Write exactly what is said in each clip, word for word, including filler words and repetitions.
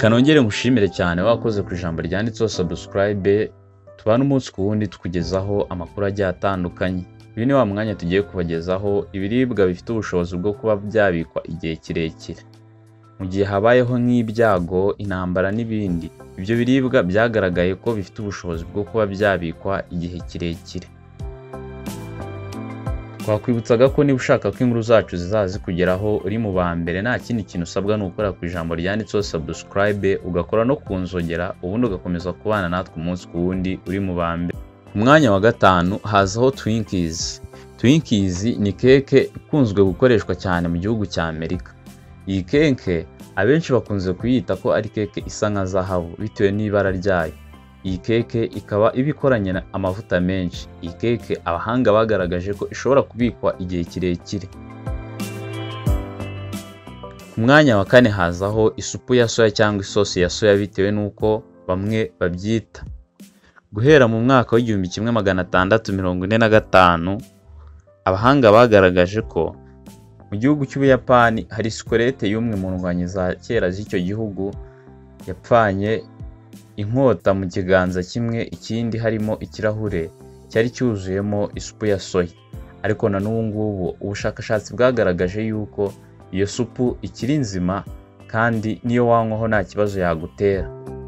Reka nongere ngushimire cyane wakoze ku ijambo ryanditseho subscribe, tubana umunsi ku wundi tukugezaho amakuru agiye atandukanye. Uyu ni wa mwanya tugiye kubagezaho ibiribwa bifite ubushobozi bwo kuba byabikwa igihe kirekire mu gihe habayeho nk'ibyago, intambara n'ibindi. Ibyo biribwa byagaragaye ko bifite ubushobozi bwo kuba byabikwa igihe kirekire. Twakwibutsaga ko niba ushaka ko inkuru zacu zizaza zikugeraho uri mu ba mbere, nta kindi kintu usabwa ni ukora ku ijambo ryanditseho subscribe, ugakora no ku nzogera, ubundi ugakomeza kubana natwe umunsi ku wundi uri mu ba mbere. Ku mwanya wa gatanu hazaho Twinkies. Twinkies ni keke ikunzwe gukoreshwa cyane mu gihugu cya Amerika. Iyi keke abenshi bakunze kuyita ko ari keke isa nka zahabu bitewe n'ibara ryayo. Iyi keke ikaba iba ikoranye amavuta menshi. Iyi keke abahanga bagaragaje ko ishobora kubikwa igihe kirekire. Ku mwanya wa kane hazaho isupu ya soya cyangwa isosi ya soya bitewe n'uko bamwe babyita. Guhera mu mwaka w'igihumbi kimwe magana atandatu mirongo ine na gatanu, abahanga bagaragaje ko mu gihugu cy'Ubuyapani hari skelete y'umwe mu ndwanyi za kera z'icyo gihugu yapfanye inkota mu kiganza kimwe, ikindi harimo ikirahure cyari cyuzuyemo isupu ya soya. Ariko na n'ubu ngubu ubushakashatsi bwagaragaje yuko iyo supu ikiri nzima kandi niyo wanywaho nta kibazo yagutera.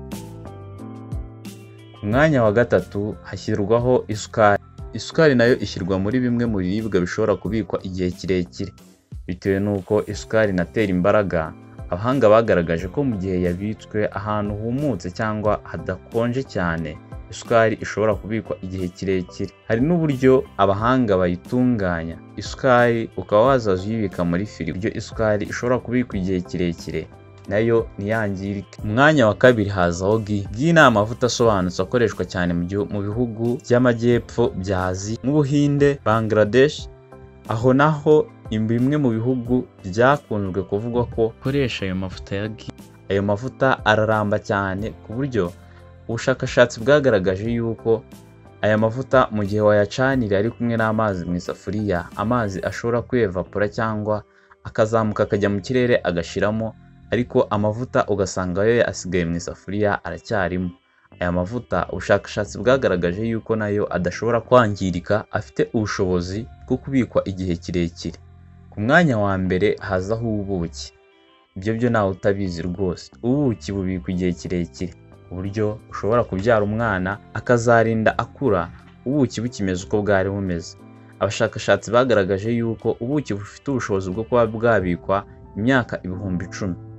Ku mwanya wa gatatu hashyirwaho isukari. Isukari nayo ishyirwa muri bimwe mu biribwa bishobora kubikwa igihe kirekire bitewe n'uko isukari inatera imbaraga. Abahanga bagaragaje ko mu gihe yabitswe ahantu humutse cyangwa hadakonje cyane, isukari ishobora kubikwa igihe kirekire. Hari n'uburyo abahanga bayitunganya isukari ukaba wazaza uyibika muri firigo, ibyo isukari ishobora kubikwa igihe kirekire nayo ntiyangirike. Umwanya wa kabiri hazaho ghee. Ghee ni amavuta asobanutse akoreshwa cyane mu bihugu by'amajyepfo bya Aziya nk'Ubuhinde, Bangladesh. Aho naho bimwe mu bihugu byakunzwe kuvugwa ko koresha ayo mavuta ya ghee. Ayo mavuta araramba cyane ku buryo ubushakashatsi bwagaragaje yuko aya mavuta mu gihe wayacanira ari kumwe n'amazi mu isafuriya, amazi ashobora kwevapora cyangwa akazamuka akajya mu kirere agashiramo, ariko amavuta ugasanga yo asigaye mu isafuriya aracyarimo. Aya mavuta ubushakashatsi bwagaragaje yuko nayo adashobora kwangirika, afite ubushobozi bwo kubikwa igihe kirekire. Ku mwanya wa mbere hazaho ubuki. Ibyo byo nawe utabizi rwose. Ubuki bubikwa igihe kirekire ku buryo ushobora kubyara umwana akazarinda akura ubuki bukimeze uko bwari bumeze. Abashakashatsi bagaragaje yuko ubuki bufite ubushobozi bwo kuba bwabikwa imyaka ibihumbi icumi.